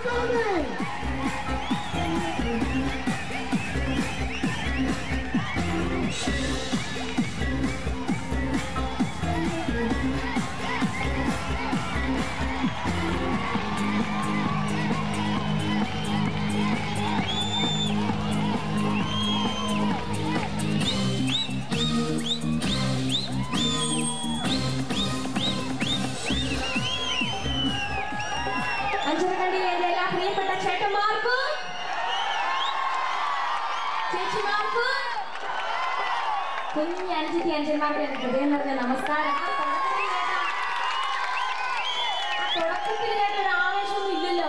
കുഞ്ഞ് അഞ്ചന്മാരുടെ ഹൃദയം നിറഞ്ഞ നമസ്കാരം. തുടക്കത്തിൽ കേട്ടൊരു ആവേശമൊന്നും ഇല്ലല്ലോ.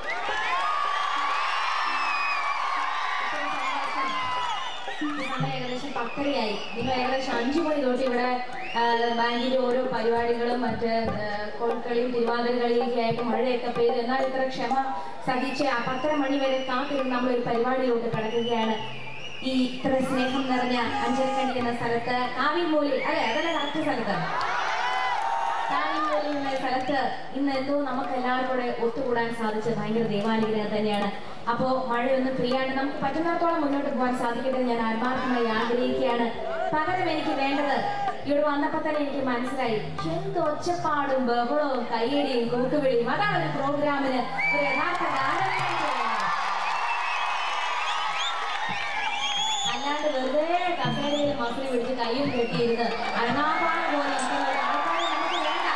സമയം ഏകദേശം 10:30 നിങ്ങൾ ഏകദേശം 5 മണി തൊട്ട് ഇവിടെ ബാങ്കിന്റെ ഓരോ പരിപാടികളും മറ്റ് കോൽക്കളിയും തിരുവാതിര കളിയൊക്കെ ആയിട്ട് മഴയൊക്കെ പെയ്ത് എന്നാൽ ഇത്ര ക്ഷമ സഹിച്ച് 10:30 മണി വരെ കാത്തിരുന്ന് നമ്മളൊരു പരിപാടിയിലോട്ട് കിടക്കുകയാണ്. ഈ ഇത്ര സ്നേഹം നിറഞ്ഞ അഞ്ചരക്കണ്ടി എന്ന സ്ഥലത്ത് കാവിമൂലി അല്ലെ, അതല്ല കറക്റ്റ് സ്ഥലത്ത്, കാവിമൂലി എന്ന സ്ഥലത്ത് ഇന്ന് എന്തോ നമുക്ക് എല്ലാവരും കൂടെ ഒത്തുകൂടാൻ സാധിച്ചത് ഭയങ്കര ദൈവാനുഗ്രഹം തന്നെയാണ്. അപ്പോൾ മഴയൊന്നും ഫ്രീയാണ്ട് നമുക്ക് പറ്റുന്നിടത്തോളം മുന്നോട്ട് പോകാൻ സാധിക്കട്ടെ ഞാൻ ആത്മാർത്ഥമായി ആഗ്രഹിക്കുകയാണ്. പകരം എനിക്ക് വേണ്ടത് ഇവിടെ വന്നപ്പോൾ തന്നെ എനിക്ക് മനസ്സിലായി എന്ത് ഒച്ചപ്പാടും ബഹളവും കയ്യടിയും കൂട്ടുവിളിയും, അതാണ് ഒരു പ്രോഗ്രാമിന് ഒരു യഥാർത്ഥ ഗാനം. അല്ലാണ്ട് വെറുതെ കസേരയിൽ മസിൽ പിടിച്ച് കയ്യും കെട്ടിയിരുന്ന് അരണാപാണ് പോലെ ആൾക്കാരെ നമുക്ക് വേണ്ട.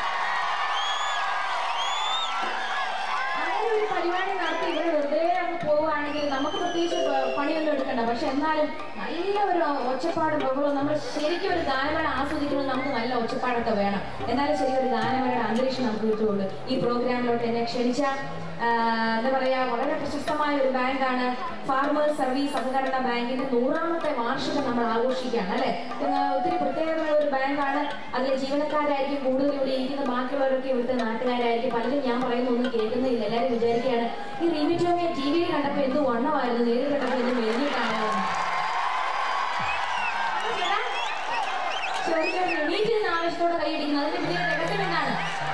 അങ്ങനെ ഒരു പരിപാടി നടത്തി ഇവിടെ വെറുതെ അങ്ങ് പോവുകയാണെങ്കിൽ നമുക്ക് പ്രത്യേകിച്ച് പണിയൊന്നും എടുക്കണ്ട. പക്ഷെ എന്നാലും നല്ല ഒരു ഒച്ചപ്പാടും ബഹളവും, നമ്മൾ ശരിക്കും ഒരു ഗാനമേള ആസ്വദിക്കുന്നത് നമുക്ക് നല്ല ഒച്ചപ്പാടൊക്കെ വേണം. എന്നാലും ശരിയൊരു ഗാനമേളയുടെ അന്തരീക്ഷം നമുക്ക് കിട്ടുള്ളൂ. ഈ പ്രോഗ്രാമിലോട്ട് എന്നെ ക്ഷണിച്ച എന്താ പറയാ വളരെ പ്രശസ്തമായ ഒരു ബാങ്കാണ് ഫാർമേഴ്സ് സർവീസ് സഹകരണ ബാങ്കിന്റെ 100ാമത്തെ വാർഷികം നമ്മൾ ആഘോഷിക്കുകയാണ് അല്ലെ. ഒത്തിരി പ്രത്യേകതയുള്ള ഒരു ബാങ്കാണ്. അതിലെ ജീവനക്കാരായിരിക്കും കൂടുതൽ ഇവിടെ ഇരിക്കുന്ന, ബാക്കിയുള്ളവരൊക്കെ ഇവിടുത്തെ നാട്ടുകാരായിരിക്കും. പലരും ഞാൻ പറയുന്ന ഒന്നും കേൾക്കുന്നില്ല. എല്ലാവരും വിചാരിക്കുകയാണ് ഈ റീമിറ്റോമിയെ TV-യിൽ കണ്ടപ്പോൾ എന്ത് വണ്ണമായിരുന്നു, നേരിൽ കണ്ടപ്പോൾ എന്ത് മെലിഞ്ഞിട്ടാണോ. എണീറ്റ് നിന്ന് ആവശ്യത്തോടെ കൈയടിക്കുന്നത് അതിന്റെ വലിയ രഹസ്യം എന്താണ്?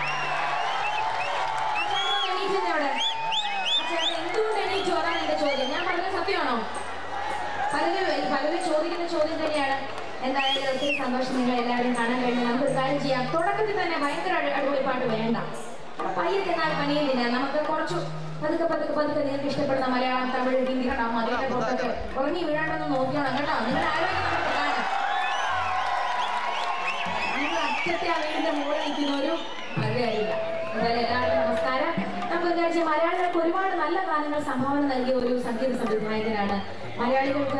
എന്തുകൊണ്ട് എണീറ്റു? അതാണ് എന്റെ ചോദ്യം. ഞാൻ പറഞ്ഞത് സത്യമാണോ? പലരും ചോദിക്കുന്ന ചോദ്യം തന്നെയാണ്. എന്തായാലും ഒത്തിരി സന്തോഷം നിങ്ങൾ എല്ലാവരും കാണാൻ കഴിഞ്ഞു. നമുക്കൊരു കാര്യം ചെയ്യാം. തുടക്കത്തിൽ തന്നെ ഭയങ്കര അടിപൊളി പാട്ട് വേണ്ട, പയ്യത്തിനാൽ പനിയുന്നില്ല. നമുക്ക് കുറച്ചു പതുക്കെ പതുക്കെ പതുക്കെ നിങ്ങൾക്ക് ഇഷ്ടപ്പെടുന്ന മലയാളം, തമിഴ്, ഹിന്ദി കണ്ടാവും. അതിന്റെ പുറത്തൊക്കെ ഉറങ്ങി വീഴാണ്ടൊന്ന് നോക്കിയോണം കേട്ടോ. നിങ്ങളുടെ ആരോഗ്യം നമുക്ക് കാണാം. നിങ്ങൾ അറ്റത്തെ ആ വീടിന്റെ മുകളിൽ നിൽക്കുന്നവരു മഴയായില്ല. എന്തായാലും എല്ലാവർക്കും നമസ്കാരം. നമുക്ക് വിചാരിച്ചാൽ മലയാളികൾക്ക് ഒരുപാട് നല്ല ഗാനങ്ങൾ സംഭാവന നൽകിയ ഒരു സംഗീത സംവിധായകനാണ്. മലയാളികൾക്ക്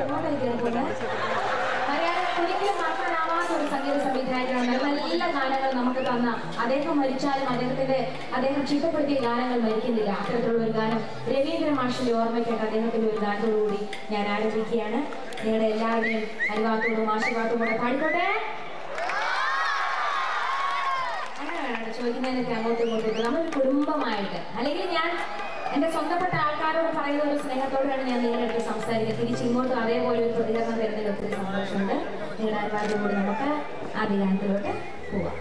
മലയാളികൾക്ക് ഒരിക്കലും മറക്കാനാവാത്ത ഒരു സംഗീത സംവിധായകനാണ്. നല്ല ഗാനങ്ങൾ നമുക്ക് തന്ന അദ്ദേഹം മരിച്ചാലും അദ്ദേഹം ചിട്ടപ്പെടുത്തിയ ഗാനങ്ങൾ മരിക്കുന്നില്ല. അത്തരത്തിലുള്ള ഒരു ഗാനം രവീന്ദ്ര മാഷിന്റെ ഓർമ്മയ്ക്കായിട്ട് അദ്ദേഹത്തിന്റെ ഒരു ഗാനത്തോടുകൂടി ഞാൻ ആരംഭിക്കുകയാണ്. നിങ്ങളുടെ എല്ലാവരുടെയും അനുവാദത്തോടും ആശീർവാദത്തോടും കൂടെ പാടിക്കോട്ടെ. ചോദിക്കുന്നതിനൊക്കെ അങ്ങോട്ടും ഇങ്ങോട്ടും നമ്മളൊരു കുടുംബമായിട്ട്, അല്ലെങ്കിൽ ഞാൻ എൻ്റെ സ്വന്തപ്പെട്ട ആൾക്കാരോട് പറയുന്ന ഒരു സ്നേഹത്തോടെയാണ് ഞാൻ നിങ്ങളുടെ അടുത്ത് സംസാരിക്കുന്നത്. തിരിച്ചിങ്ങോട്ടും അതേപോലെ ഒരു പ്രതികരണം തരുന്നതിൽ ഒത്തിരി സന്തോഷമുണ്ട്. നിങ്ങളുടെ അനുവാദം കൂടി നമുക്ക് ആദ്യ ഗാനത്തിലോട്ട് പോവാം.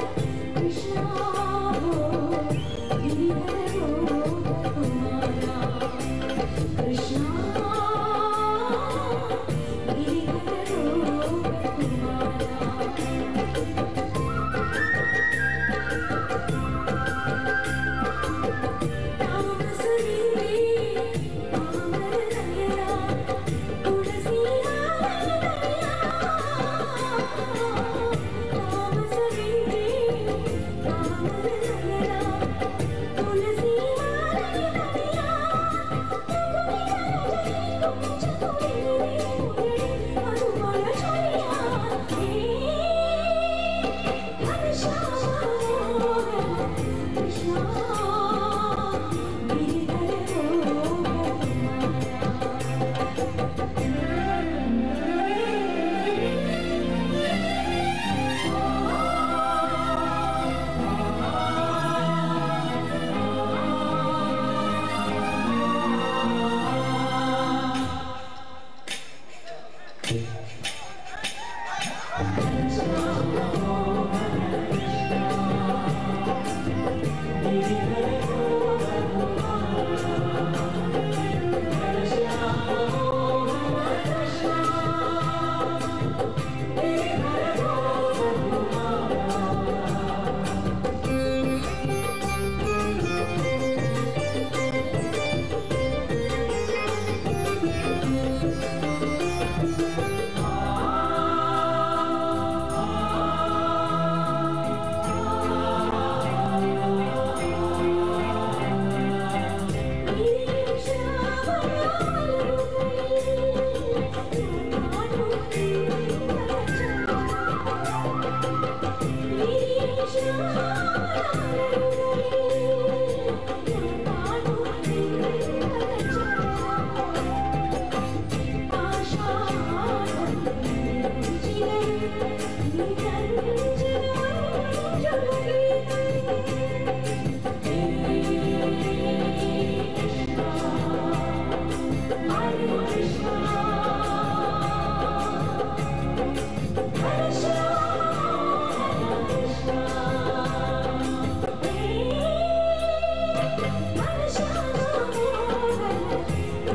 Krishna, Hare Hare, Hare Hare, Hare Hare.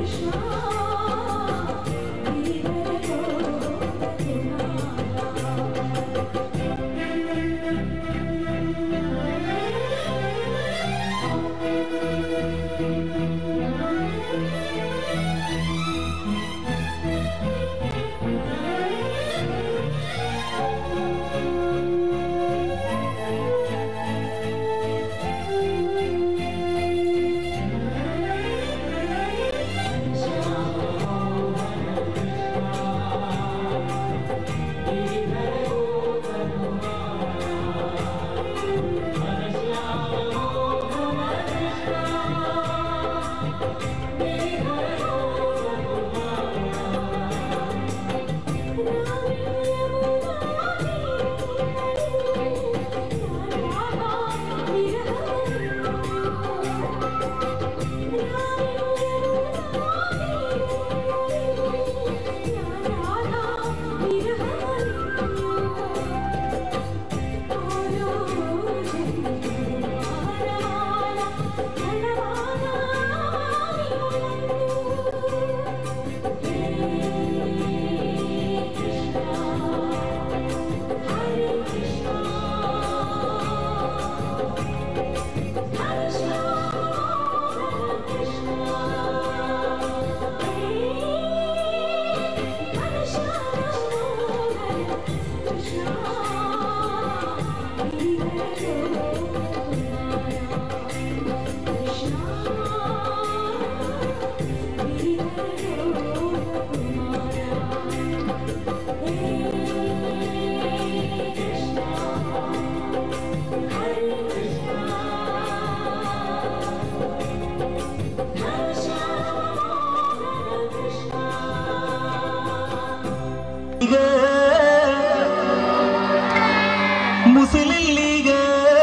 Muslim League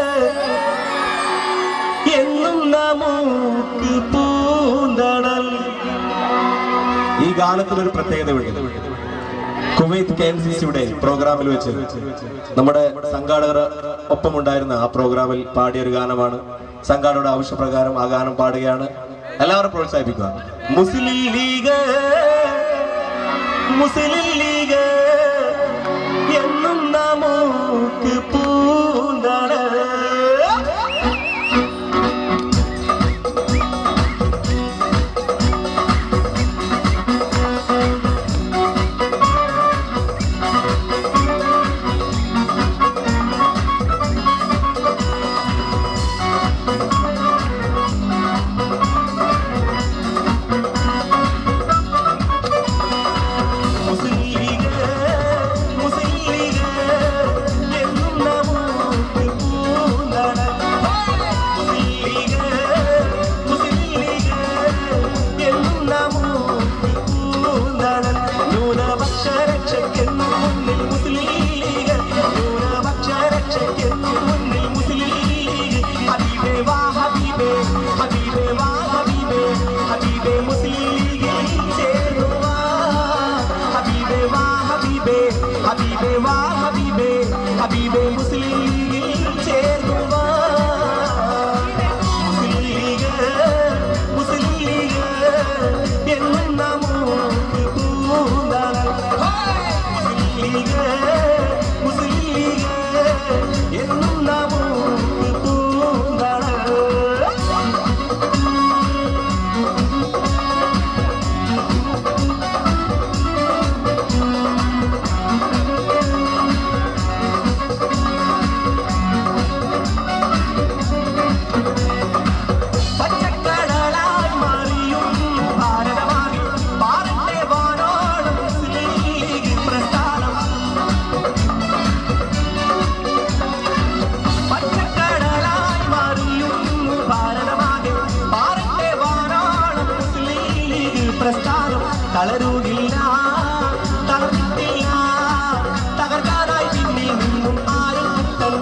എന്നും നമുക്ക് പൂന്തണൽ. ഈ ഗാനത്തിനൊരു പ്രത്യേകതയുണ്ട്. കുവൈത്ത് KMCCയുടെ പ്രോഗ്രാമിൽ വെച്ച് നമ്മുടെ സംഘാടകർ ഒപ്പമുണ്ടായിരുന്ന ആ പ്രോഗ്രാമിൽ പാടിയൊരു ഗാനമാണ്. സംഘാടകരുടെ ആവശ്യപ്രകാരം ആ ഗാനം പാടുകയാണ്. എല്ലാവരും പ്രോത്സാഹിപ്പിക്കുക. മുസ്ലിം ലീഗ് മുസ്ലിം ലീഗ് എന്നും നമുക്ക് പൂന്തണൽ. തളരുകില്ല, തളർന്നിട്ടില്ല, തകർക്കാനായി പിന്നിൽ നിന്നും ആരും കണ്ട.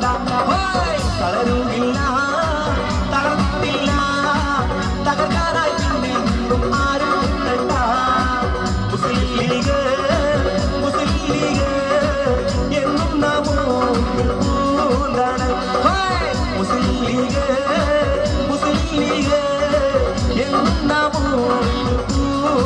തളരുകില്ല, തളർന്നിട്ടില്ല, തകർക്കാനായി പിന്നിൽ നിന്നും ആരും കണ്ട. മുസ്ലിം ലീഗ് മുസ്ലിം ലീഗ് എന്നും നമുക്ക് പൂന്തണൽ. മുസ്ലിം ലീഗ് മുസ്ലിം ലീഗ് എന്നും നമുക്ക്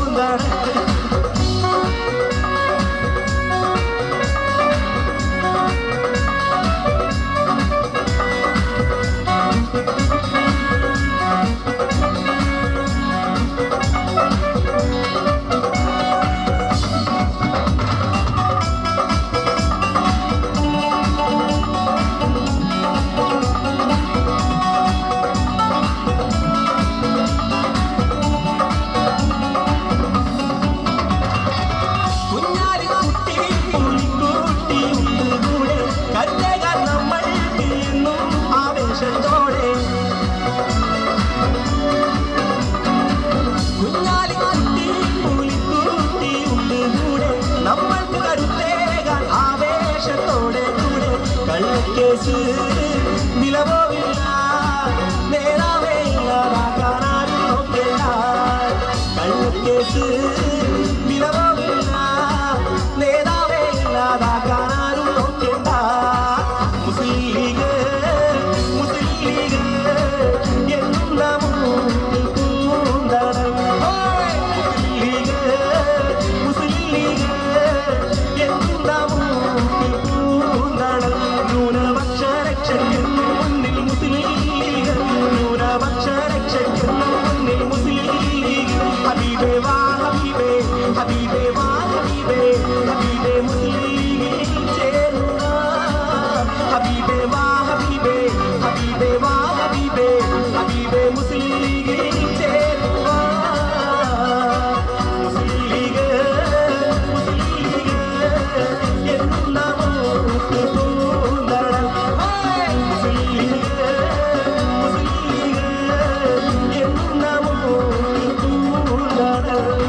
കള്ളക്കേസ് വിലപോവില്ല നേരാവേ ഇല്ലാതാക്കാനാരും നോക്കേണ്ട കള്ളക്കേസ് വിലപോവില്ല നേരാവേ ഇല്ലാതാക്കാനാരും നോക്കേണ്ട മുസ്ലിം ലീഗ് എന്നും നമുക്ക് പൂന്തടം മുസ്ലിം ലീഗ് എന്നും നമുക്ക് പൂന്തടം ന്യൂനപക്ഷ രക്ഷയ്ക്കെന്നും മുന്നിൽ മുസ്ലിം ലീഗ് ന്യൂനപക്ഷ രക്ഷയ്ക്കെന്നും മുന്നിൽ മുസ്ലിം ലീഗ് ഹബീബേ വാ ഹബീബേ ഹബീബേ വാ ഹബീബേ ഹബീബേ മുസ്ലിം ലീഗിൽ ചേരുക ഹബീബേ വാ ഹബീബേ ഹബീബേ വാ ഹബീബേ ഹബീബേ മുസ്ലിം ലീഗിൽ ചേരുക മുസ്ലിം ലീഗ് എന്നും നമുക്ക് പൂന്തടം മുസ്ലിം ലീഗ് എന്നും നമുക്ക് പൂന്തടം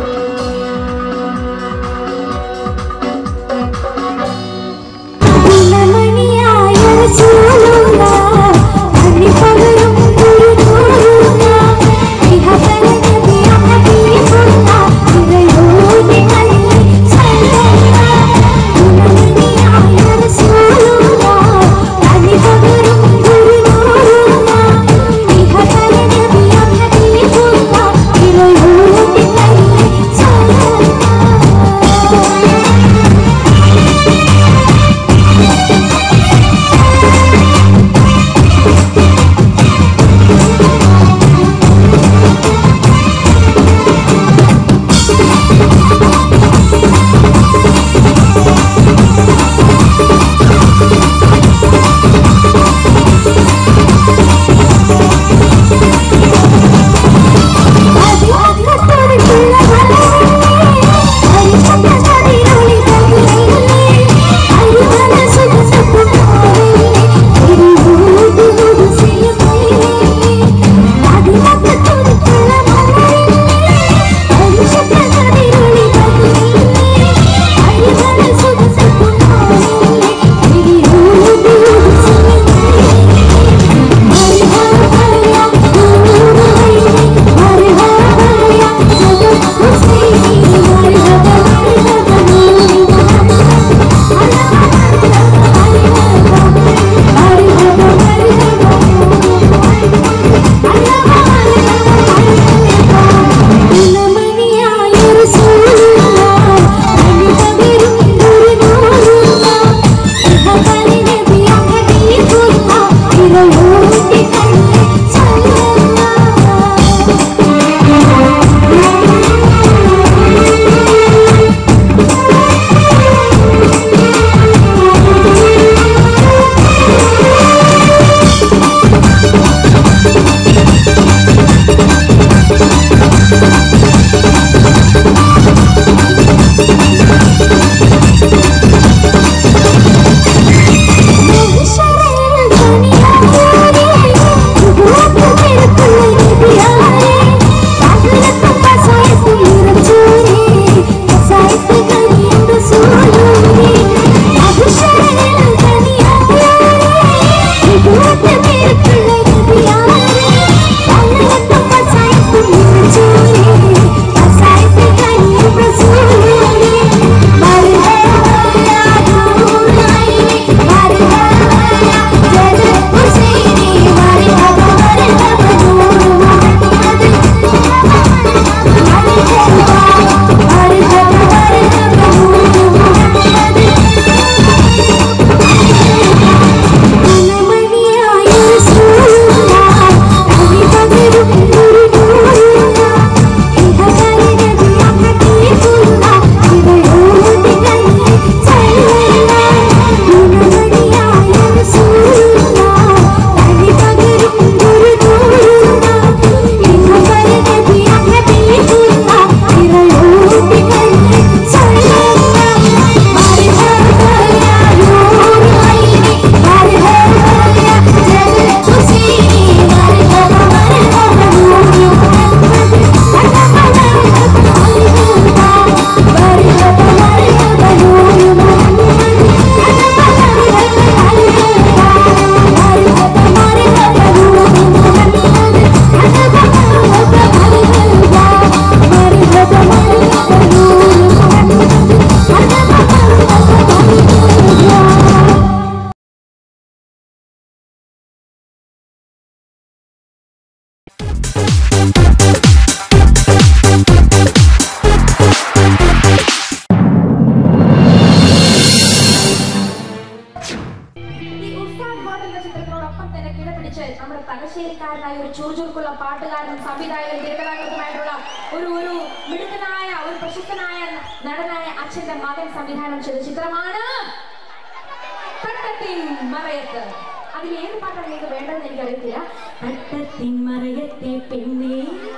പാട്ടുകാരനും സംവിധായകനും തിരക്കഥാകൃത്തുമായിട്ടുള്ള ഒരു മിടുക്കനായ ഒരു പ്രശസ്തനായ നടനായ അച്ഛന്റെ മകൻ സംവിധാനം ചെയ്ത ചിത്രമാണ് തട്ടത്തിൻ മറയത്ത്. അതിൽ ഏത് പാട്ടാണ് നിങ്ങൾക്ക് വേണ്ടതെന്ന് എനിക്കറിയത്തില്ല. തട്ടത്തിൻ മറയത്തെ പെണ്ണേ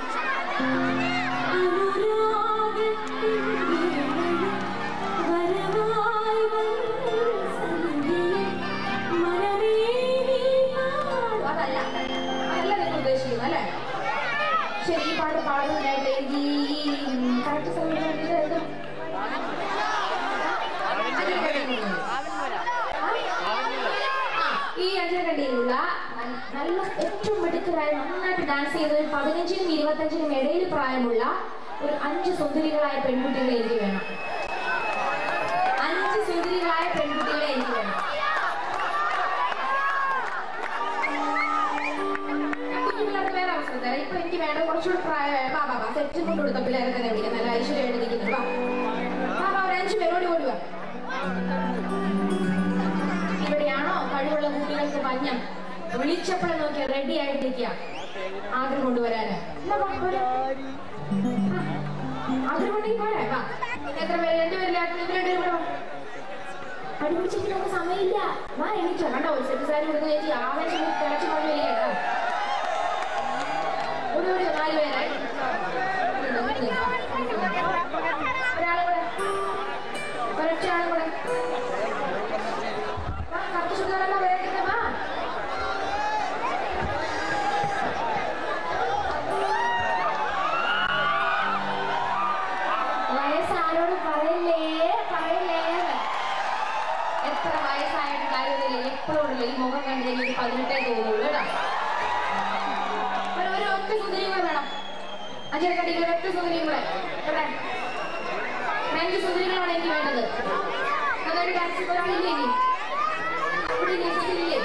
ശരി, ഈ പാട്ട് പാടുന്നതിനായിട്ട് എനിക്ക് കറക്റ്റ് സമയം ഈ അഞ്ചരക്കണ്ടിയിലുള്ള നല്ല ഏറ്റവും മിടുക്കരായ നന്നായിട്ട് ഡാൻസ് ചെയ്ത ഒരു 15-നും 25-നും ഇടയിൽ പ്രായമുള്ള ഒരു 5 സുന്ദരികളായ പെൺകുട്ടികളെ എനിക്ക് വേണം. 5 സുന്ദരികളായ പെൺകുട്ടികളെ എനിക്ക് വേണം. വേറെ അവസരം തരാം. ഇപ്പൊ എനിക്ക് വേണ്ട കുറച്ചുകൂടി പ്രായമായ ബാബാ സെറ്റ് കൊണ്ട് കൊടുത്ത പിള്ളേരെ തന്നെ വിളിക്കാം. നല്ല ഐശ്വര്യമായിട്ട് നിൽക്കുന്നത് ബാബാ ഒരു 5 പേരോട് ഓടുക. ഇവിടെയാണോ കഴിവുള്ള കുട്ടികൾക്ക് മഞ്ഞം വിളിച്ചപ്പോഴെ നോക്കിയാൽ റെഡി ആയിട്ട് നിൽക്കുക ആഗ്രഹം കൊണ്ടുവരാന്. ആഗ്രഹം കൊണ്ടെങ്കിൽ പോരാ. വാ, എത്ര പേര്? 2 പേരിലാക്കും. ഇവരുടെ കൂടെ പഠിപ്പിച്ചിട്ട് നമുക്ക് സമയമില്ല. വാ എണീച്ചോ. കണ്ടോ സെറ്റ് സാരി കൊടുക്കുന്ന ചേച്ചി ആവേശം തിളച്ചു കൊണ്ട് വരിക കേട്ടോ. ഒരു 4 പേരായി ഒരാളും കൂടെ ഒരൊറ്റയാളും കൂടെ കറക്റ്റ് ശുദ്ധമല്ല വേണ്ടിട്ട് വാ. വയസ്സാരോട് പറയില്ലേ പറയില്ലേ. എത്ര വയസ്സായിട്ട് കാര്യമില്ല. എപ്പോഴും ഈ മുഖം കണ്ടില്ലെങ്കിൽ 18 തോന്നുള്ളൂ കേട്ടോ. ഒറ്റ സുന്ദരിയും കൂടെ വേണം. അഞ്ചരക്കണ്ടിയിൽ ഒറ്റ സുന്ദരിയും കൂടെ. ഇവിടെ 5 സുന്ദരികളാണ് എനിക്ക് വേണ്ടത്. നന്നായിട്ട് ഡാൻസ് ഒരാളില്ലേ ഇനി? ഇവിടെ ഇല്ലേ?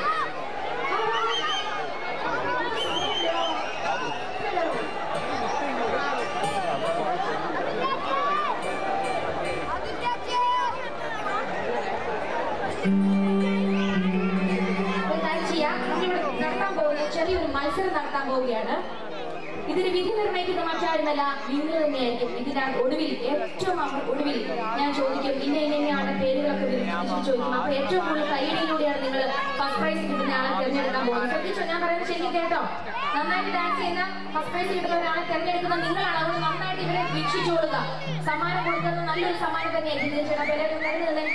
നടത്താൻ പോകുന്ന ചെറിയൊരു മത്സരം നടത്താൻ പോവുകയാണ്. ഇതിന് വിധി നിർണ്ണയിക്കുന്ന മറ്റാരുമല്ല, നിങ്ങൾ തന്നെയായിരിക്കും. ഇതിന്റെ ഒടുവിൽ ഏറ്റവും ഒടുവിൽ ഞാൻ ചോദിക്കും ഇന്നയാണ് പേരുകളൊക്കെ ചോദിക്കും. അപ്പൊ ഏറ്റവും കൂടുതൽ കൈയടിയിലൂടെയാണ് നിങ്ങൾ ഫസ്റ്റ് പ്രൈസ് കിട്ടുന്ന ആളെ തിരഞ്ഞെടുക്കാൻ പോകുന്നത്. ശ്രദ്ധിച്ചോ, ഞാൻ പറയുന്നത് ശരിക്കും കേട്ടോ. നന്നായിട്ട് ഡാൻസ് ചെയ്യുന്ന ഫസ്റ്റ് പ്രൈസ് കിട്ടുന്ന ഒരാളെ തിരഞ്ഞെടുക്കുന്ന നിങ്ങളാണ്. അതുകൊണ്ട് നന്നായിട്ട് ഇവരെ വീക്ഷിച്ചോളുക. സമ്മാനം കൊടുക്കുന്ന നല്ലൊരു സമ്മാനം തന്നെയായിരിക്കും തീർച്ചയായിട്ടും.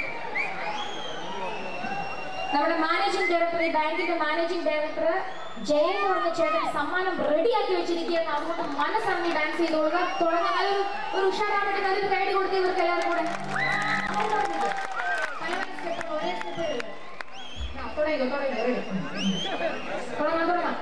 നമ്മുടെ മാനേജിംഗ് ഡയറക്ടർ, ഈ ബാങ്കിന്റെ മാനേജിംഗ് ഡയറക്ടർ ജയൻ എന്ന് പറഞ്ഞ ചേട്ടൻ സമ്മാനം റെഡിയാക്കി വെച്ചിരിക്കുകയാണ്. അതുകൊണ്ട് മനസ്സറിഞ്ഞ് ഡാൻസ് ചെയ്തോളുക. തുടങ്ങാൻ ഒരു ഉഷാറാൻ വേണ്ടി നല്ലൊരു കൈഡ് കൊടുത്ത് ഇവർക്ക് എല്ലാവരും കൂടെ തുടങ്ങാം.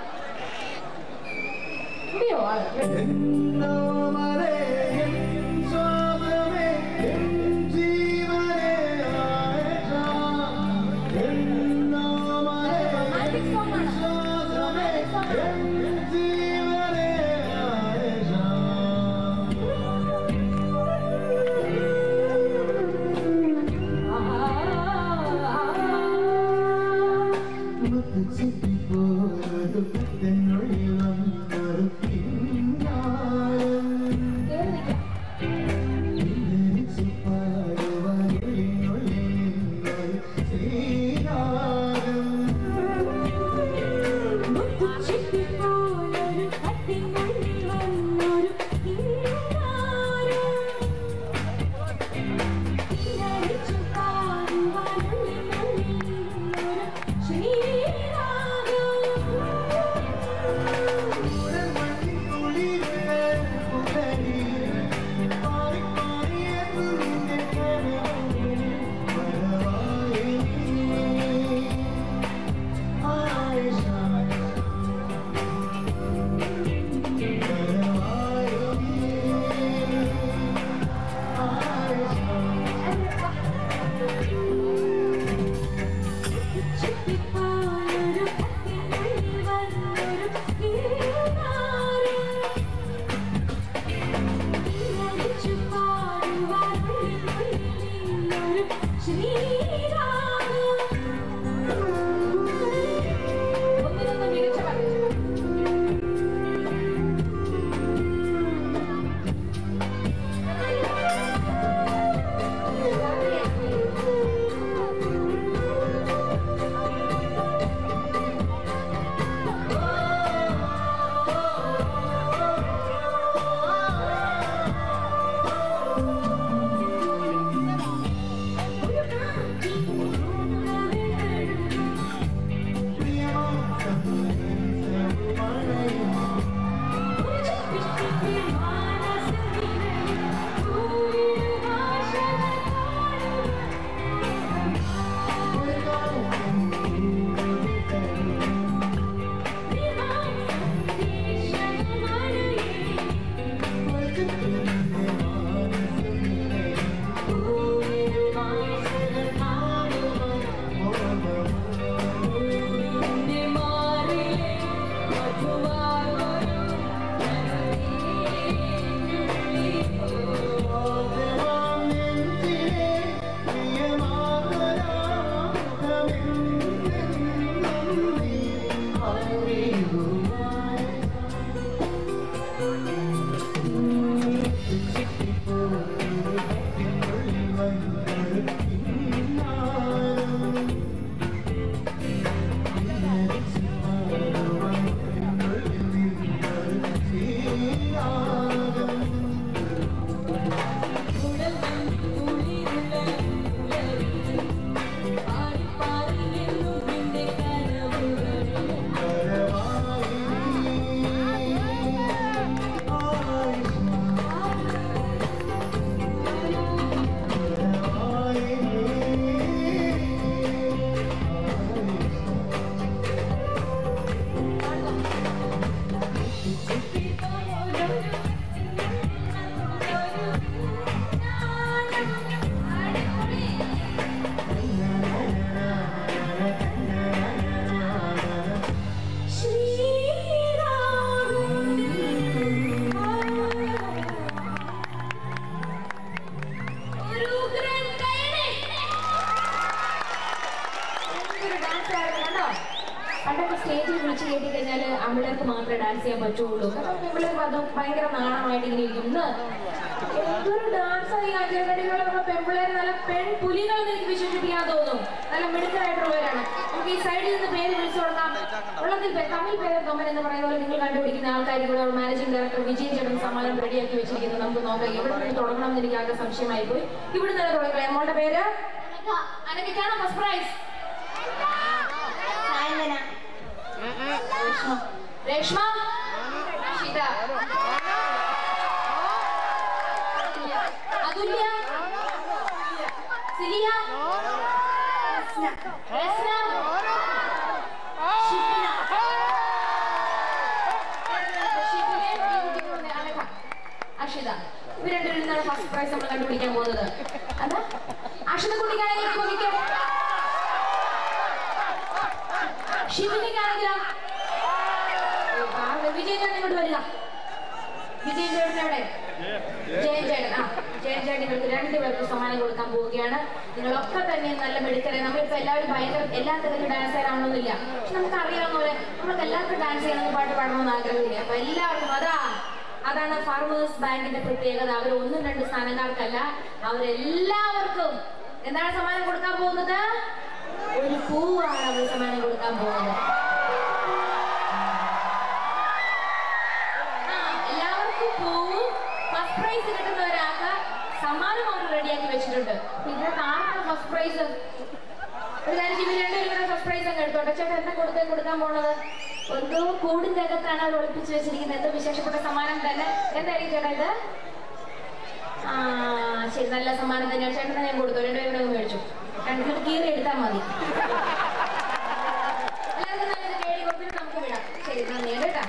സ്റ്റേജിൽ വിളിച്ചു കേട്ടി കഴിഞ്ഞാൽ ആമ്പിള്ളേർക്ക് മാത്രമേ ഡാൻസ് ചെയ്യാൻ പറ്റുള്ളൂ. കാരണം പെൺപിള്ളേർക്ക് അത് ഭയങ്കര നാണമായിട്ട് ഇങ്ങനെ ഇരിക്കുന്നു. എന്തൊരു ഡാൻസായി അഞ്ചരക്കടികളുള്ള പെൺപിള്ളേർ നല്ല പെൺപുലികളെന്ന് എനിക്ക് വിശ്വസിപ്പിക്കാൻ തോന്നും. നല്ല മിടുക്കരായിട്ടുള്ളവരാണ്. നമുക്ക് ഈ സൈഡിൽ നിന്ന് പേര് വിളിച്ചു കൊടുക്കാം. ഉള്ളതിൽ തമിഴ് പേര് തൊമ്മൻ എന്ന് പറയുന്ന പോലെ നിങ്ങൾ കണ്ടുപിടിക്കുന്ന ആൾക്കാർ കൂടെ മാനേജിംഗ് ഡയറക്ടർ വിജയൻ ചേട്ടൻ സമ്മാനം റെഡിയാക്കി വെച്ചിരിക്കുന്നത്. നമുക്ക് നോക്കാം എവിടെ നിന്ന് തുടങ്ങണം എന്ന് എനിക്ക് ആകെ സംശയമായി പോയി. ഇവിടെ നിന്ന് തുടങ്ങാം. നമ്മളുടെ പേര് അനഘയ്ക്കാണ് ഫസ്റ്റ് പ്രൈസ്. രേഷ്മ, ഷിത, അതുല്യ, സിലിയ, രസ്ന, ഷിബിന, അക്ഷിത. ഇവർ രണ്ടുപേരും നിന്നാണ് ഫസ്റ്റ് പ്രൈസ് നമ്മൾ കണ്ടുപിടിക്കാൻ പോകുന്നത്. അതാ അക്ഷിത കുട്ടിക്കാണെങ്കിൽ ഷിബിനിക്കാണെങ്കിലോ വിജയൻ ചേട്ടൻ ഇങ്ങോട്ട് വരിക. വിജയൻ ചേട്ടൻ എവിടെ? ജയൻ ചേട്ടൻ. ജയൻ ചേട്ടൻ രണ്ടുപേർക്ക് സമ്മാനം കൊടുക്കാൻ പോവുകയാണ്. നിങ്ങളൊക്കെ തന്നെ നല്ല മെടുക്കരെ. നമ്മളിപ്പോ എല്ലാവരും ഭയങ്കര എല്ലാ തരത്തിലും ഡാൻസ് ചെയ്യാനാവണമെന്നില്ല. പക്ഷെ നമുക്ക് അറിയാവുന്ന പോലെ നമ്മൾക്ക് എല്ലാവർക്കും ഡാൻസ് ചെയ്യണമെന്ന് പാട്ട് പാടണമെന്ന് ആഗ്രഹമില്ല. അപ്പൊ എല്ലാവർക്കും അതാണ് ഫാർമേഴ്സ് ബാങ്കിന്റെ പ്രത്യേകത. അവർ 1-2 സ്ഥാനക്കാർക്കല്ല, അവരെല്ലാവർക്കും എന്താണ് സമ്മാനം കൊടുക്കാൻ പോകുന്നത്? ഒരു പൂവാണ് അവർ സമ്മാനം കൊടുക്കാൻ പോകുന്നത്. എല്ലാവർക്കും പൂവും ഫസ്റ്റ് പ്രൈസ് കിട്ടുന്ന ഒരാൾക്ക് സമ്മാനം അവർ റെഡിയാക്കി വെച്ചിട്ടുണ്ട്. ഇതിനകത്ത് ആർക്കാണ് ഫസ്റ്റ് പ്രൈസ്? ഒരു കാര്യം ഇവർ രണ്ടുപേരും ഫസ്റ്റ് പ്രൈസ് അങ്ങ് എടുത്തോട്ടെ. ചേട്ടാ എന്താ കൊടുക്കാൻ പോണത്? എന്തോ കൂടിന്റെ അകത്താണ് അവർ ഒളിപ്പിച്ച് വെച്ചിരിക്കുന്നത്. എന്തോ വിശേഷപ്പെട്ട സമ്മാനം തന്നെ. എന്തായിരിക്കും ചേട്ടാ ഇത്? ശരി, നല്ല സമ്മാനം തന്നെയാണ്. ചേട്ടനെ ഞാൻ കൊടുത്തു. രണ്ടുപേരും മേടിച്ചു. രണ്ടുപേരും കീറി എടുത്താൽ മതി. എല്ലാവർക്കും നല്ലത് കേടി കൊടുത്തിട്ട് നമുക്ക് വിടാം. ശരി, നന്ദി കേട്ടാ.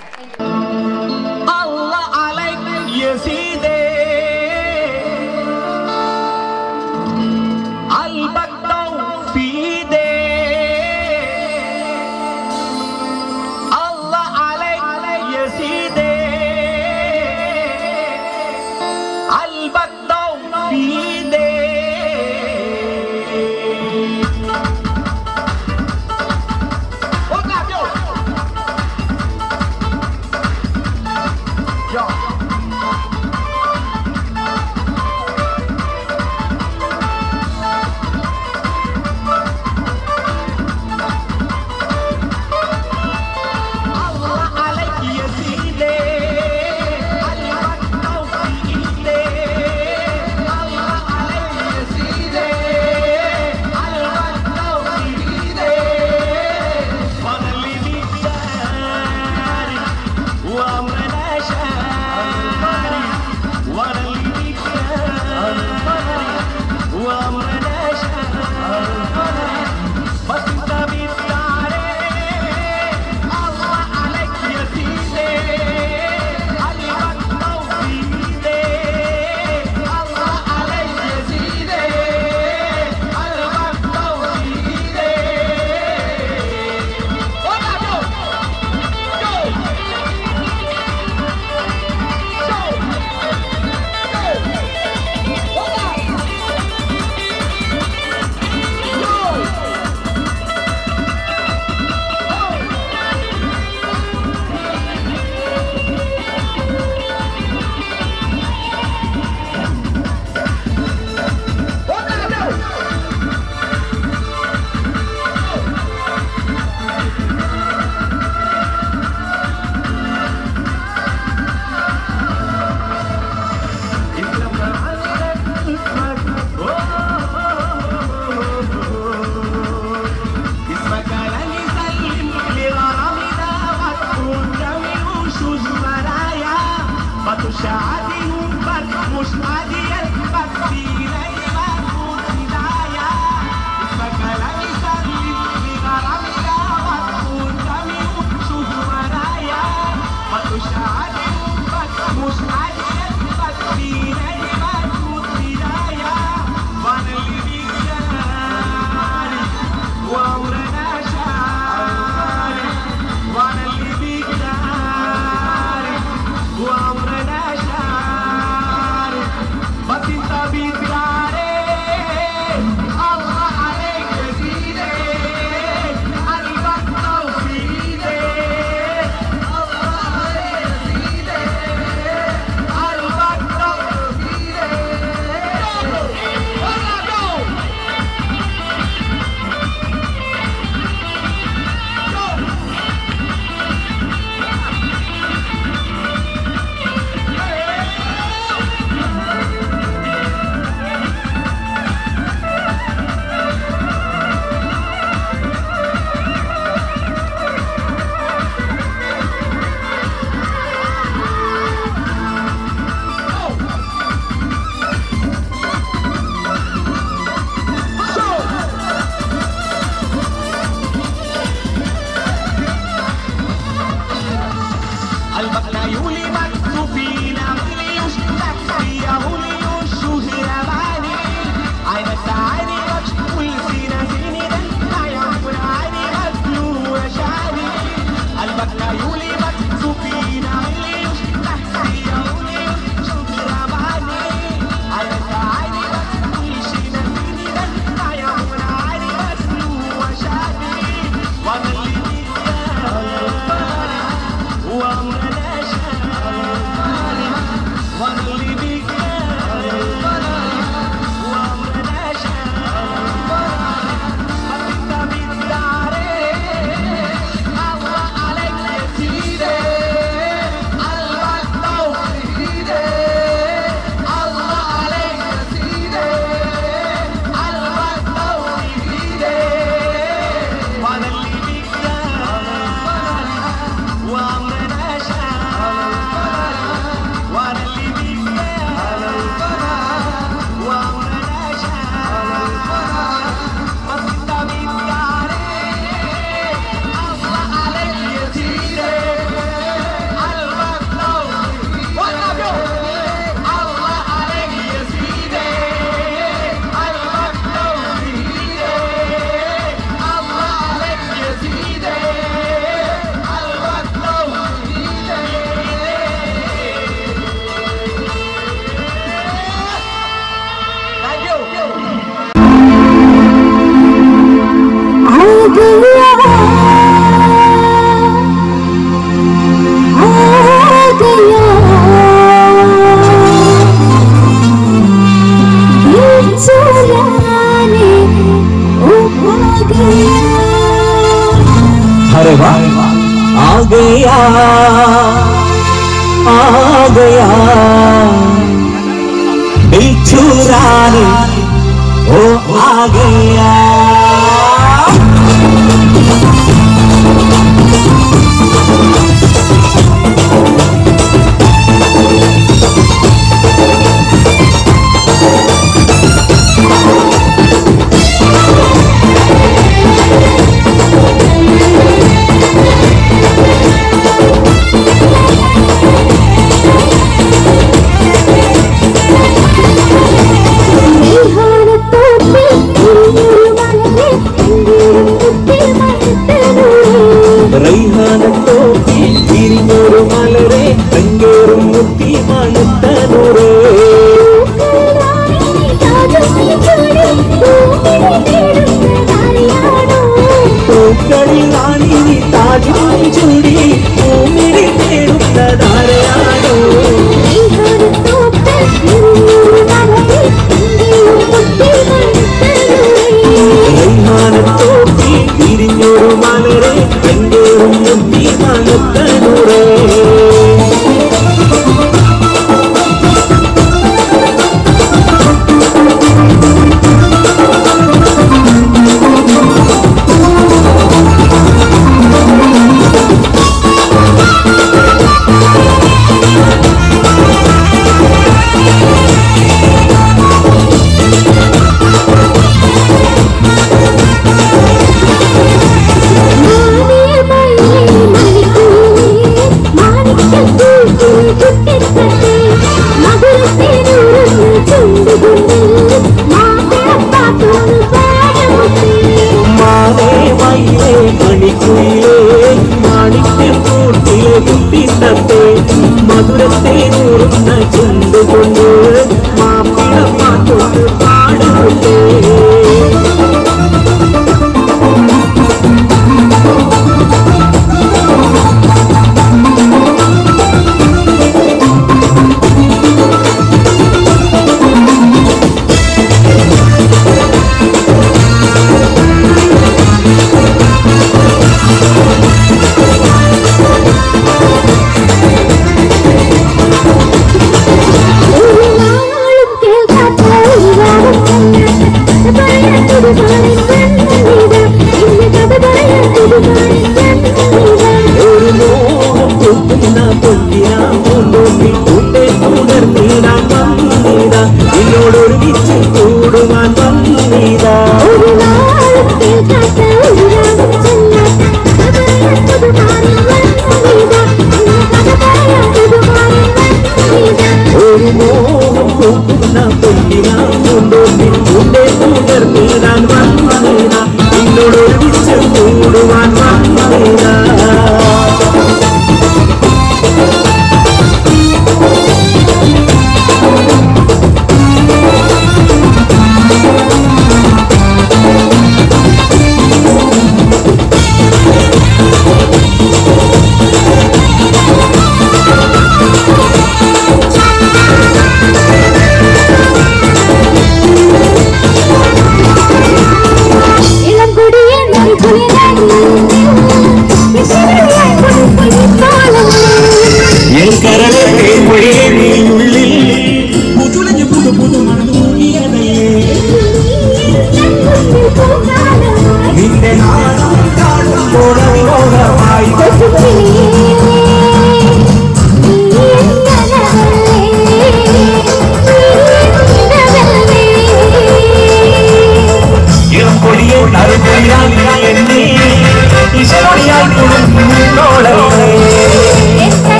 अरे वाह आ गया दिल चुराने ओ आ गया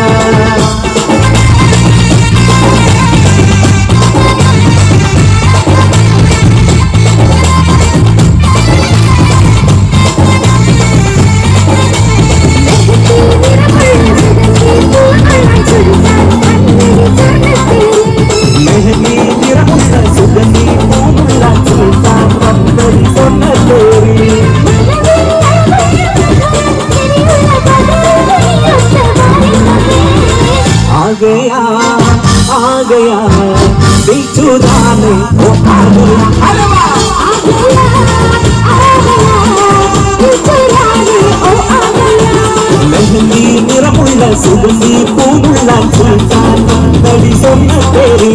സുഗന്ധി പൂമുള്ള സുൽത്താൻ വന്നടി சொன்ன പേര്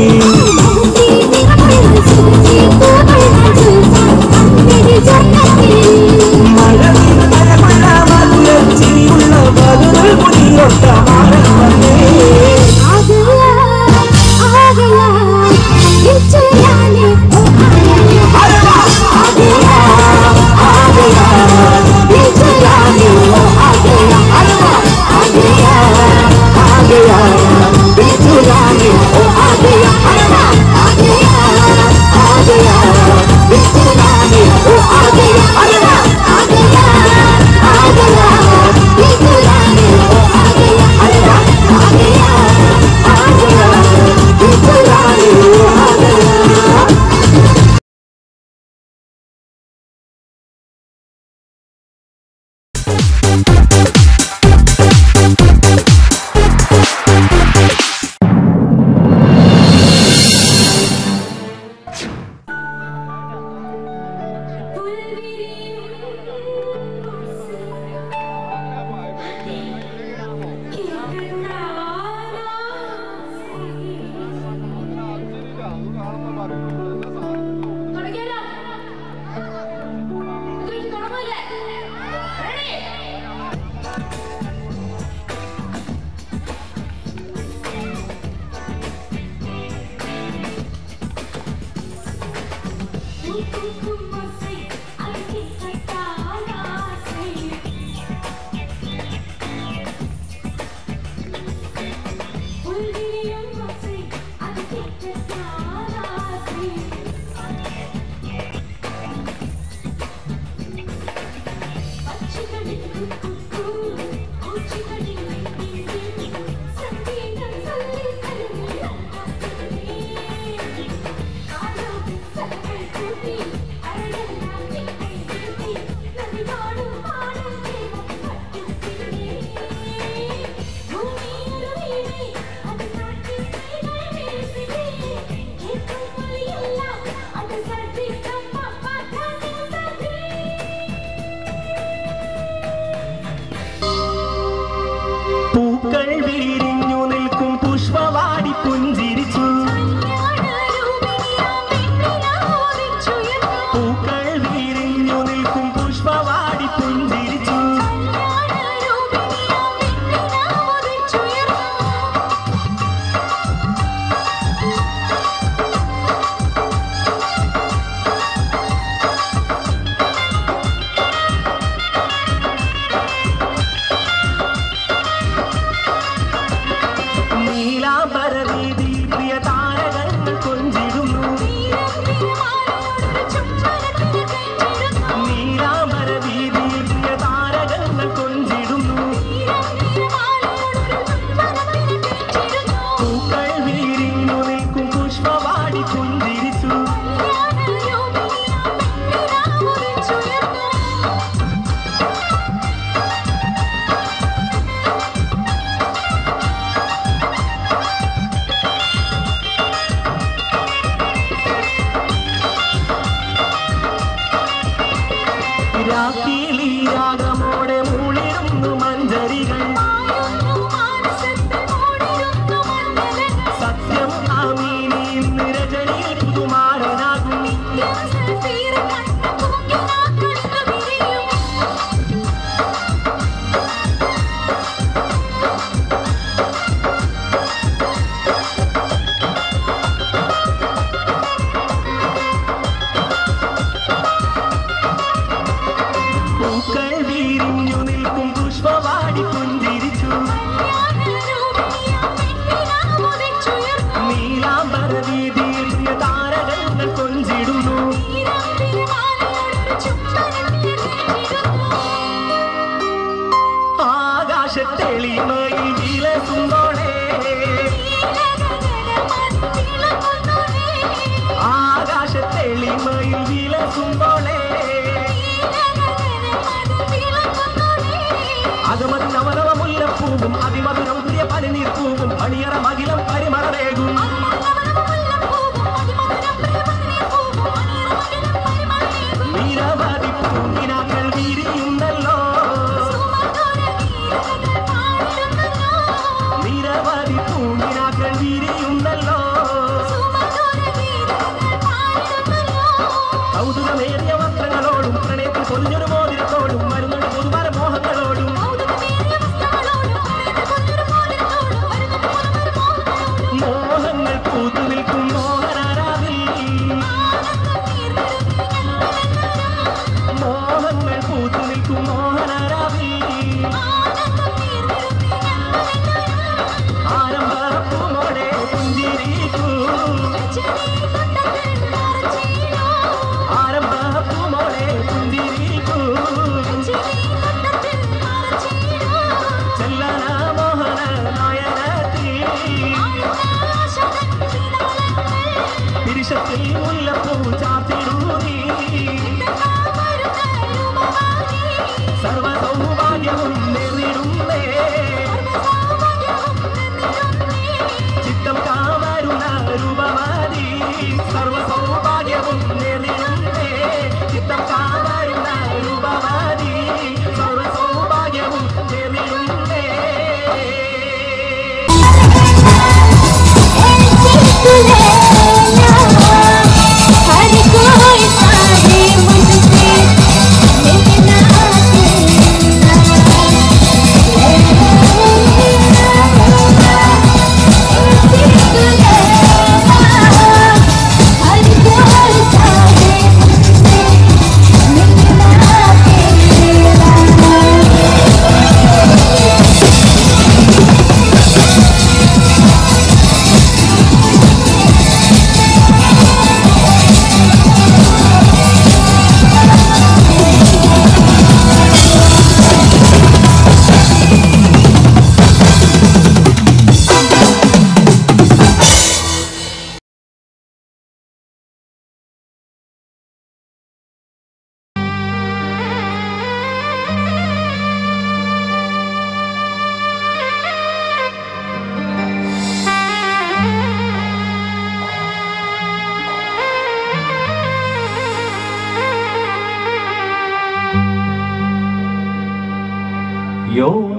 മഴവില്ല മധുരച്ചിരിയുള്ള മധുര കുടിയൊട്ട മാറൻ വന്നേ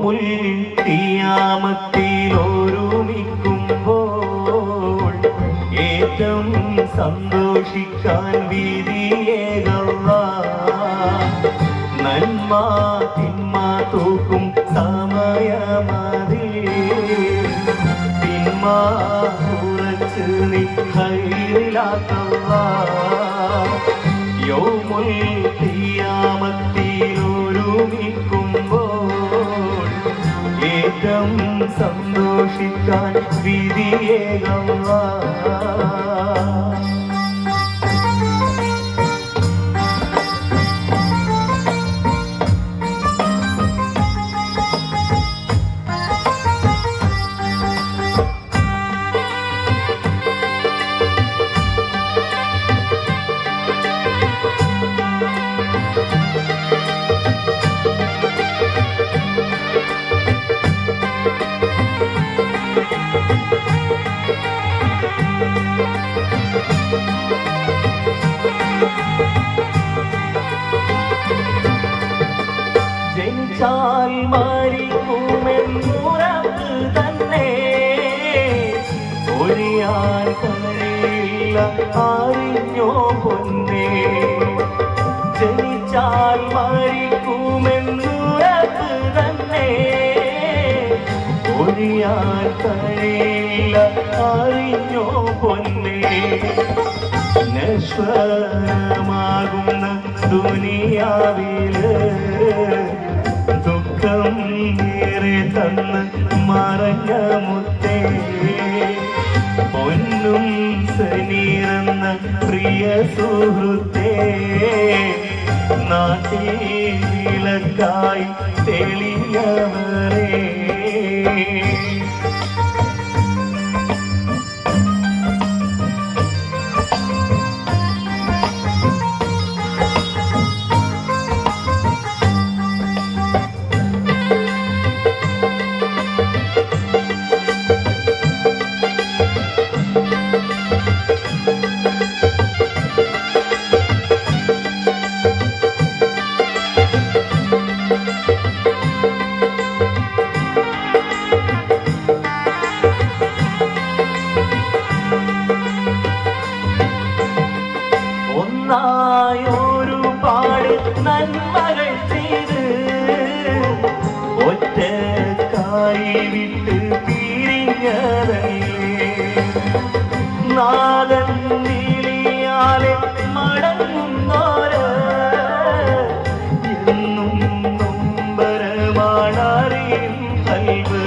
യൗമുൽ ഖിയാമത്തിലൊരുമിക്കുമ്പോൾ ഏറ്റവും സന്തോഷിക്കാൻ വിധിയേകല്ലാഹ്. നന്മ തിന്മ തൂക്കും സമയമതിൽ തിന്മ കുറച്ച് നീ ഖൈറിലാക്കല്ലാഹ്. യൗമുൽ ഖിയാമത്തിലൊരുമിക്കുമ്പോൾ ഏറ്റവും സന്തോഷിക്കാൻ വിധിയേകല്ലാഹ്. ജനിച്ചാൽ മരിക്കുമെന്നുറപ്പ് തന്നെ ഒഴിയാൻ കഴിയില്ല അറിഞ്ഞോ പൊന്നേ. ജനിച്ചാൽ മരിക്കുമെന്നുറപ്പ് തന്നെ ഒഴിയാൻ കഴിയില്ല അറിഞ്ഞോ പൊന്നേ. നശ്വരമാകുന്ന ദുനിയാവില് ദുഃഖം ഏറെ തന്ന് മറഞ്ഞ മുത്തേ. പൊന്നും സനീറെന്ന പ്രിയ സുഹൃത്തേ, നാട്ടിൽ വിളക്കായി തെളിഞ്ഞവരേ. ഒന്നായൊരുപാട് നന്മകൾ ചെയ്ത് ഒറ്റക്കായി വിട്ട് പിരിഞ്ഞതല്ലേ. നാദൻ വിളിയാലെ മടങ്ങുന്നോര് എന്നും നൊമ്പരമാണറിയും കൽവ്.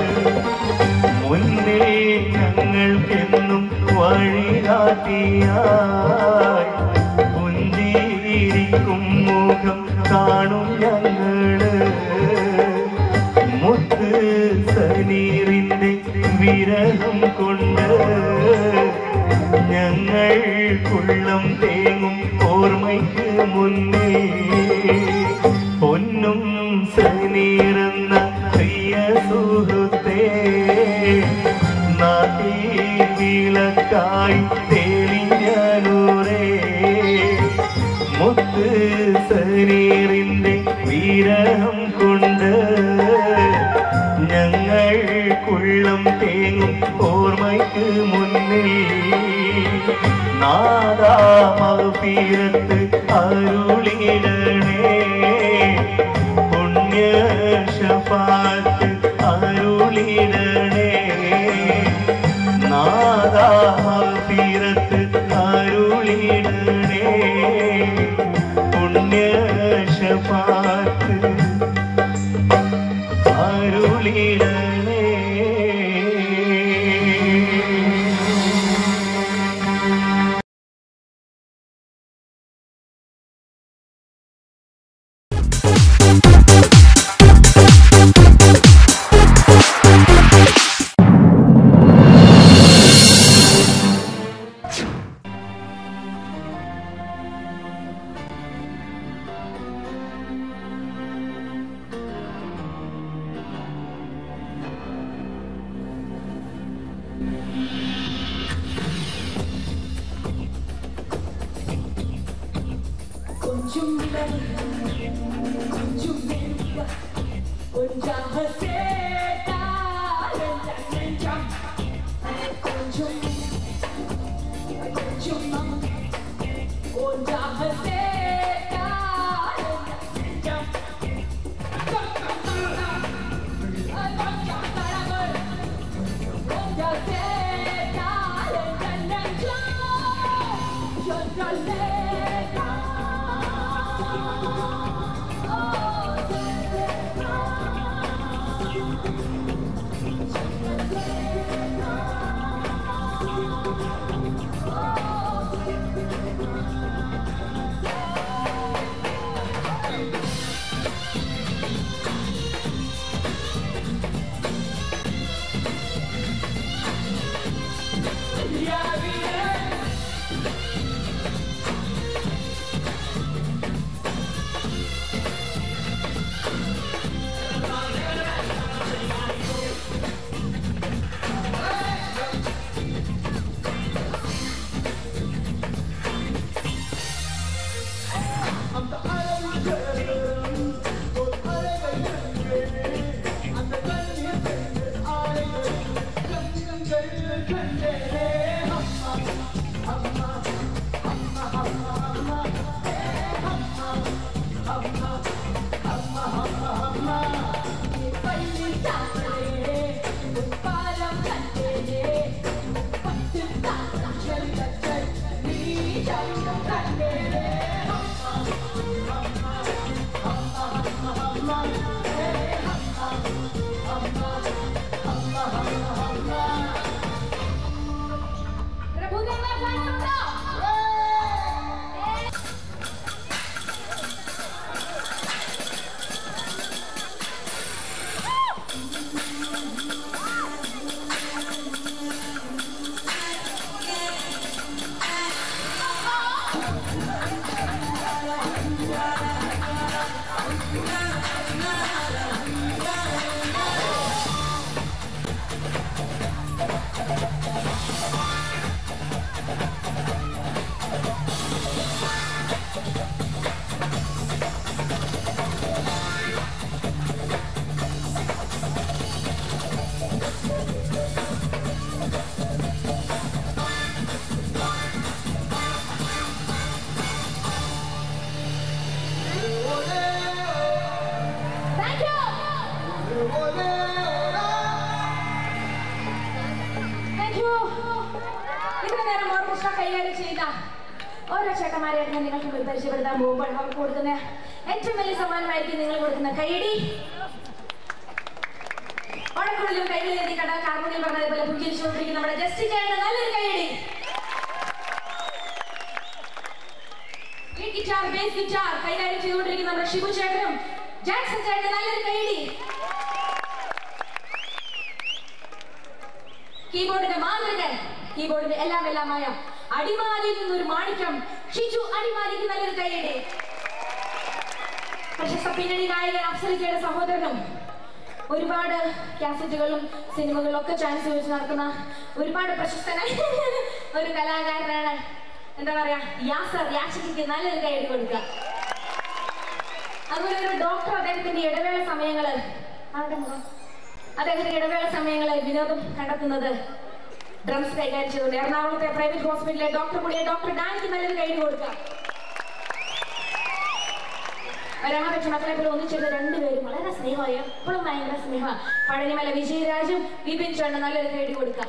മുന്നേ ഞങ്ങൾക്കെന്നും വഴികാട്ടിയായി പുഞ്ചിരിക്കും മുഖം കാണും ഞങ്ങള്. മുത്ത് സനീറിന്റെ വിരഹം കൊണ്ട് ഞങ്ങൾക്കുള്ളം തേങ്ങും ഓർമ്മയ്ക്ക് മുന്നേ. പൊന്നും സനീറെന്ന പ്രിയ സുഹൃത്തേ, നാട്ടിൽ വിളക്കായി തെളിഞ്ഞ നൂറേ. മുത്ത് സനീറിന്റെ വിരഹം കൊണ്ട് ഞങ്ങൾക്കുള്ളം തേങ്ങും ഓർമ്മയ്ക്ക് മുന്നിൽ. നാദാ മഗ്ഫിറത്ത് അരുളിടണേ, പുണ്യ ശഫാഅത്ത് അരുളിടണേ. നാദാ മഗ്ഫിറത്ത് അരുളിടണേ, പുണ്യ ശഫാഅത്ത് അരുളിടണേ. Kunjung ഓരോ ചേട്ടന്മാരെയായിട്ട് ഞാൻ നിങ്ങൾക്ക് പരിചയപ്പെടുത്താൻ പോകുമ്പോൾ അവർക്ക് കൊടുക്കുന്ന ഏറ്റവും വലിയ സമ്മാനമായിരിക്കും നിങ്ങൾ കൊടുക്കുന്ന കൈയടി. ഓണക്കുള്ളിലും കൈകളിലെത്തി കട കാർമുണിയിൽ പറഞ്ഞതുപോലെ പുഞ്ചിരിച്ചുകൊണ്ടിരിക്കുന്ന നമ്മുടെ ജസ്റ്റി ചേട്ടന് നല്ലൊരു കൈയടി. ഗിറ്റാർ, ബേസ് ഗിറ്റാർ കൈകാര്യം ചെയ്തുകൊണ്ടിരിക്കുന്ന നമ്മുടെ ഷിബു ചേട്ടനും ജാക്സൺ ചേട്ടന് നല്ലൊരു കൈയടി. കീബോർഡിന്റെ മാന്ത്രികൻ, കീബോർഡിന്റെ എല്ലാമായ അടിമാലിയിൽ നിന്നൊരു മാണിക്യം ഷിജു അടിമാലിക്ക് നല്ലൊരു കൈയടി. പ്രശസ്ത പിന്നണി നായകൻ അഫ്സലിക്കയുടെ സഹോദരനും ഒരുപാട് കാസറ്റുകളും സിനിമകളിലും ഒക്കെ ചാൻസ് ചോദിച്ച് നടക്കുന്ന ഒരുപാട് പ്രശസ്തനായ ഒരു കലാകാരനാണ്. എന്താ പറയാ, യാസർ യാഷിക്ക് നല്ലൊരു കൈയടി കൊടുക്കുക. അതുപോലെ ഒരു ഡോക്ടർ അദ്ദേഹത്തിന്റെ ഇടവേള സമയങ്ങളിൽ വിനോദം കണ്ടെത്തുന്നത് ഡ്രംസ് കൈകാര്യം ചെയ്തുകൊണ്ട് എറണാകുളത്തെ പ്രൈവറ്റ് ഹോസ്പിറ്റലിലെ ഡോക്ടർ കൂടിയ ഡോക്ടർ ഡാനിക്ക് നല്ലൊരു കൈയടി കൊടുക്കുക. വരാൻ പറ്റും മക്കളെ പോലെ ഒന്നിച്ചെടുത്ത രണ്ടുപേരും വളരെ സ്നേഹമായി, എപ്പോഴും ഭയങ്കര സ്നേഹം. പഴനിമല വിജയരാജും വിപിൻ ചേട്ടന് നല്ലൊരു കൈയടി കൊടുക്കുക.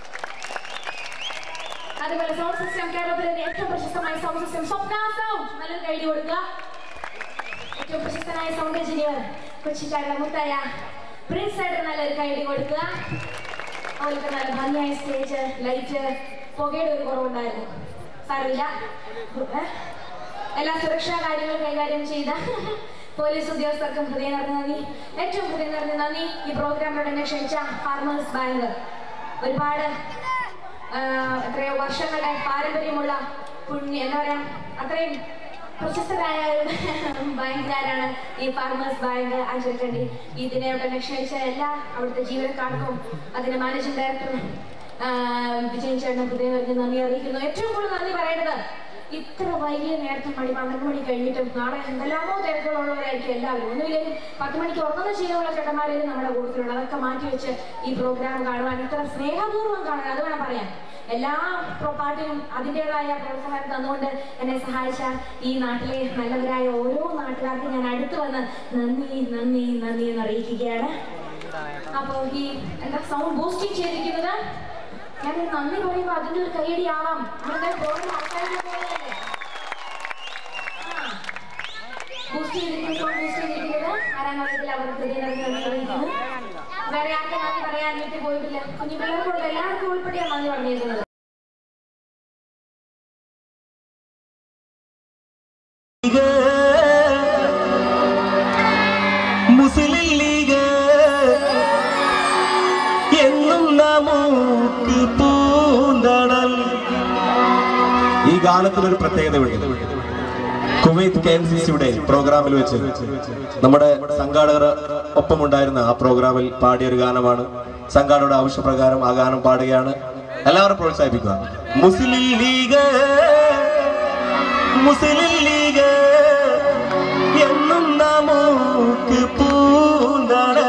അതുപോലെ സൗണ്ട് സിസ്റ്റം കേരളത്തിലെ ഏറ്റവും പ്രശസ്തമായ സൗണ്ട് സിസ്റ്റം സ്വപ്ന സൗണ്ട് നല്ലൊരു കൈയടി കൊടുക്കുക. ഏറ്റവും പ്രശസ്തനായ സൗണ്ട് എഞ്ചിനീയർ കൊച്ചിക്കാരുടെ മുത്തായ പ്രിൻസ് ചേട്ടൻ നല്ലൊരു കൈയടി കൊടുക്കുക. അതുപോലെ നല്ല ഭംഗിയായ സ്റ്റേജ്, ലൈറ്റ്, പുകയുടെ ഒരു കുറവുണ്ടായിരുന്നു, സാരമില്ല. എല്ലാ സുരക്ഷാ കാര്യങ്ങളും കൈകാര്യം ചെയ്ത പോലീസ് ഉദ്യോഗസ്ഥർക്കും ഹൃദയം നിറഞ്ഞ നന്ദി. ഏറ്റവും ഹൃദയം നിറഞ്ഞ നന്ദി ഈ പ്രോഗ്രാമിലൂടെ എന്നെ ക്ഷണിച്ച ഫാർമേഴ്സ് ബാങ്ക്. ഒരുപാട് എത്രയോ വർഷങ്ങളുടെ പാരമ്പര്യമുള്ള എന്താ പറയാ, അത്രയും പ്രശസ്തരായ ബാങ്കുകാരാണ് ഈ ഫാർമേഴ്സ് ബാങ്ക് അഞ്ചരക്കണ്ടി. ഇതിനെയോടെ ക്ഷണിച്ച എല്ലാ അവിടുത്തെ ജീവനക്കാർക്കും അതിന്റെ മാനേജിംഗ് ഡയറക്ടറും വിജയൻ ചേട്ടനും ഹൃദയം നിറഞ്ഞ നന്ദി അറിയിക്കുന്നു. ഏറ്റവും കൂടുതൽ നന്ദി പറയേണ്ടത് ഇത്ര വൈകിയ നേരത്തെ 12 മണി കഴിഞ്ഞിട്ടും നാളെ എന്തെല്ലാമോ തിരക്കുകളുള്ളവരായിരിക്കും എല്ലാവരും. ഒന്നുമില്ലെങ്കിൽ 10 മണിക്ക് ഉറങ്ങുന്ന ശീലമുള്ള ചേട്ടന്മാരും നമ്മുടെ കൂട്ടത്തിലുണ്ട്. അതൊക്കെ മാറ്റി വെച്ച് ഈ പ്രോഗ്രാം കാണുവാൻ ഇത്ര സ്നേഹപൂർവ്വം കാണാൻ, അത് വേണം പറയാൻ. എല്ലാ പാട്ടിനും അതിൻ്റെതായ പ്രോത്സാഹനം തന്നുകൊണ്ട് എന്നെ സഹായിച്ച ഈ നാട്ടിലെ നല്ലവരായ ഓരോ നാട്ടുകാർക്കും ഞാൻ അടുത്ത് വന്ന് നന്ദി നന്ദി നന്ദി എന്ന് അറിയിക്കുകയാണ്. അപ്പോൾ ഈ എന്താ സൗണ്ട് ബൂസ്റ്റിംഗ് ചെയ്തിരിക്കുന്നത്, ഞാൻ നന്ദി പറയുമ്പോൾ അതിൻ്റെ ഒരു കൈയടി ആവാം. നമ്മുടെ പ്രോഗ്രാം ആൾക്കാരുടെ ബൂസ്റ്റ് ചെയ്തിരിക്കുന്നത് ആരാന്നറിയത്തില്ല, അവർക്ക് ഹൃദയം അറിയിക്കുന്നു. വേറെ ആർക്കും നന്ദി പറയാൻ വീട്ടിൽ പോയിട്ടില്ല. കുഞ്ഞു പിള്ളേർക്കുണ്ട്, എല്ലാവർക്കും ഉൾപ്പെടെയാണ് നന്ദി പറഞ്ഞിരിക്കുന്നത്. മുസ്ലിം ലീഗ് എന്നും നമുക്ക് പൂന്തണൽ. ഈ ഗാനത്തിനൊരു പ്രത്യേകത. കുവൈത്ത് KMCCയുടെ പ്രോഗ്രാമിൽ വെച്ച് നമ്മുടെ സംഘാടകർ ഒപ്പമുണ്ടായിരുന്ന ആ പ്രോഗ്രാമിൽ പാടിയ ഒരു ഗാനമാണ്. സംഘാടകരുടെ ആവശ്യപ്രകാരം ആ ഗാനം പാടുകയാണ്. എല്ലാവരും പ്രോത്സാഹിപ്പിക്കുക. മുസ്ലിം ലീഗ് മുസ്ലിം ലീഗ് എന്നും നമുക്ക് പൂന്തണൽ.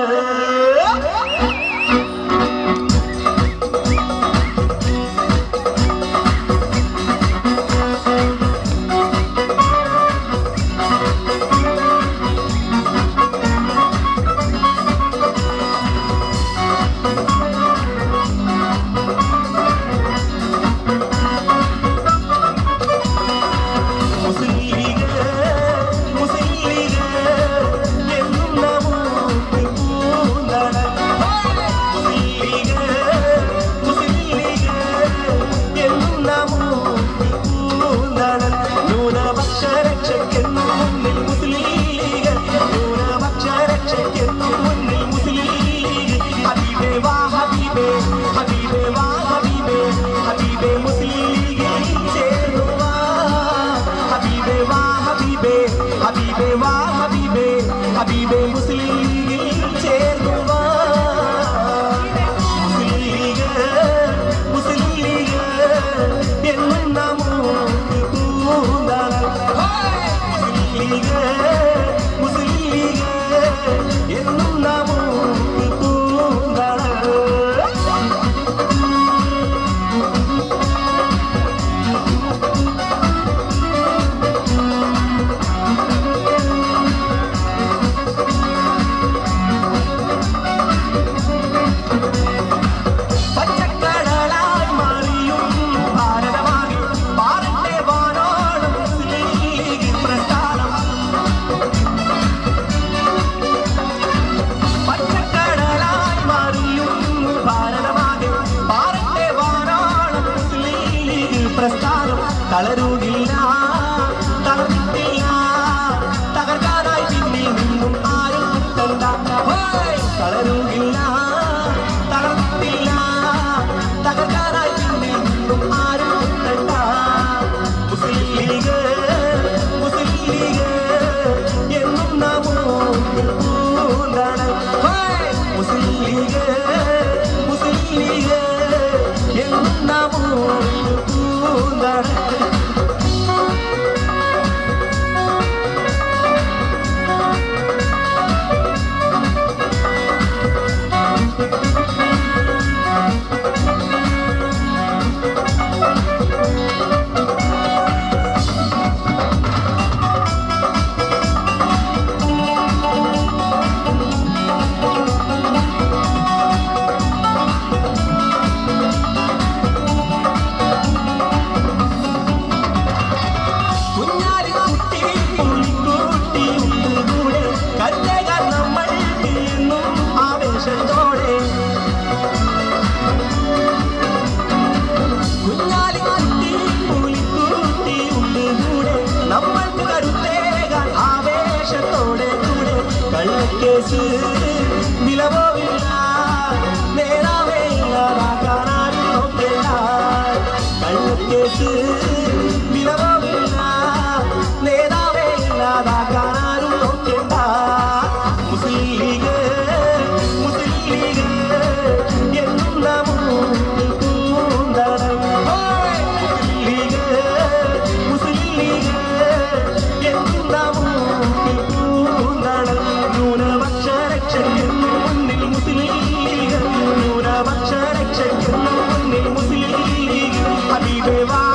Muslim ദേവാ